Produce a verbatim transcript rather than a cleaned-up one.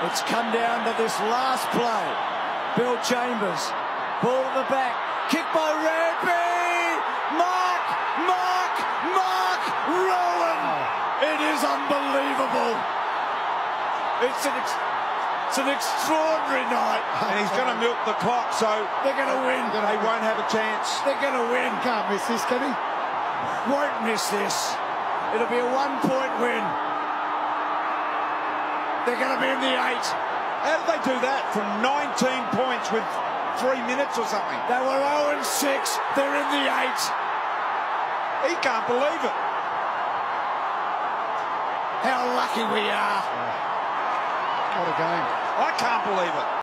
It's come down to this last play. Bill Chambers, ball at the back, kick by Rampy. Mark, Mark, Mark Rohan. It is unbelievable. It's an, ex it's an extraordinary night. And he's going to milk the clock, so they're going to win. They won't have a chance. They're going to win. Can't miss this, can he? Won't miss this. It'll be a one-point win. They're going to be in the eight. How did they do that from nineteen points with three minutes or something? They were oh and six. They're in the eight. He can't believe it. How lucky we are. What a game. I can't believe it.